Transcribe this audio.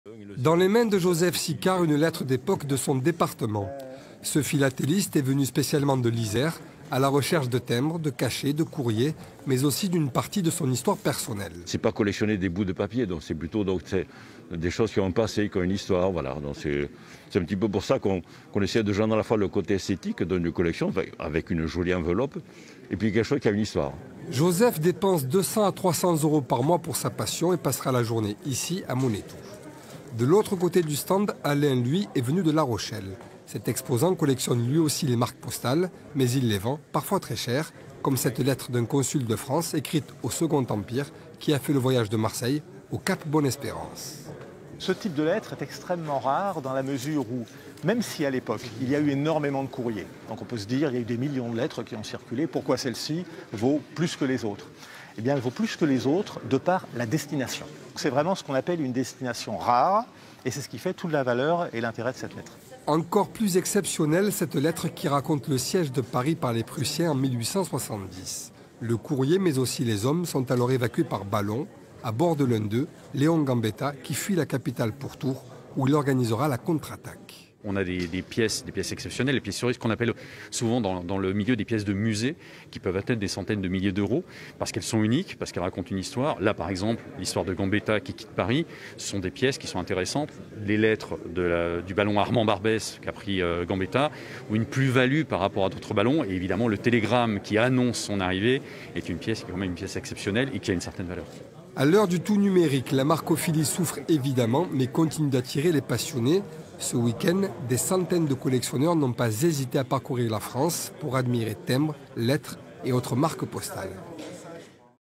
Dans les mains de Joseph Sicard, une lettre d'époque de son département. Ce philatéliste est venu spécialement de l'Isère, à la recherche de timbres, de cachets, de courriers, mais aussi d'une partie de son histoire personnelle. C'est pas collectionner des bouts de papier, donc c'est plutôt des choses qui ont un passé, qui ont une histoire. Voilà. Donc c'est un petit peu pour ça qu'on essaie de joindre à la fois le côté esthétique d'une collection, avec une jolie enveloppe, et puis quelque chose qui a une histoire. Joseph dépense 200 à 300 € par mois pour sa passion et passera la journée ici à Monétou. De l'autre côté du stand, Alain, lui, est venu de La Rochelle. Cet exposant collectionne lui aussi les marques postales, mais il les vend parfois très cher, comme cette lettre d'un consul de France écrite au Second Empire qui a fait le voyage de Marseille au Cap Bonne-Espérance. Ce type de lettre est extrêmement rare dans la mesure où, même si à l'époque, il y a eu énormément de courriers, donc on peut se dire qu'il y a eu des millions de lettres qui ont circulé, pourquoi celle-ci vaut plus que les autres? Eh bien, elle vaut plus que les autres de par la destination. C'est vraiment ce qu'on appelle une destination rare, et c'est ce qui fait toute la valeur et l'intérêt de cette lettre. Encore plus exceptionnelle, cette lettre qui raconte le siège de Paris par les Prussiens en 1870. Le courrier, mais aussi les hommes, sont alors évacués par ballon. À bord de l'un d'eux, Léon Gambetta, qui fuit la capitale pour Tours, où il organisera la contre-attaque. On a des pièces exceptionnelles, les pièces sur risque qu'on appelle souvent dans le milieu des pièces de musée, qui peuvent atteindre des centaines de milliers d'euros, parce qu'elles sont uniques, parce qu'elles racontent une histoire. Là, par exemple, l'histoire de Gambetta qui quitte Paris, ce sont des pièces qui sont intéressantes. Les lettres du ballon Armand Barbès qu'a pris Gambetta, ou une plus-value par rapport à d'autres ballons. Et évidemment, le télégramme qui annonce son arrivée est une pièce qui est quand même une pièce exceptionnelle et qui a une certaine valeur. À l'heure du tout numérique, la marcophilie souffre évidemment, mais continue d'attirer les passionnés. Ce week-end, des centaines de collectionneurs n'ont pas hésité à parcourir la France pour admirer timbres, lettres et autres marques postales.